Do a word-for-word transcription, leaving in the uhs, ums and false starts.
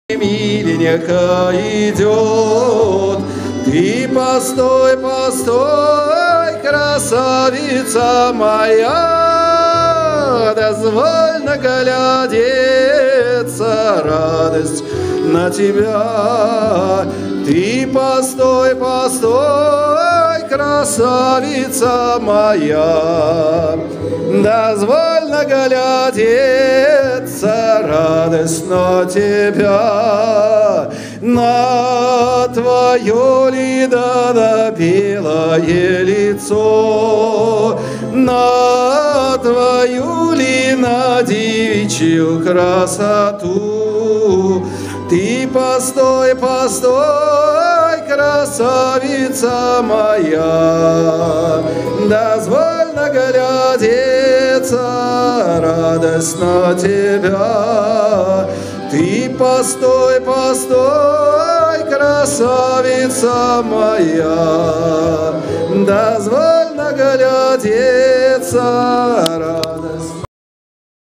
Миленько идет. Ты постой, постой, красавица моя, дозволь наглядеться, радость на тебя. Ты постой, постой, красавица моя, дозволь наглядеться, радость на тебя. На твое ли да белое лицо, на твою ли на девичью красоту. Ты постой, постой, красавица моя, дозволь наглядеться, радость на тебя. Ты постой, постой, красавица моя, дозволь наглядеться,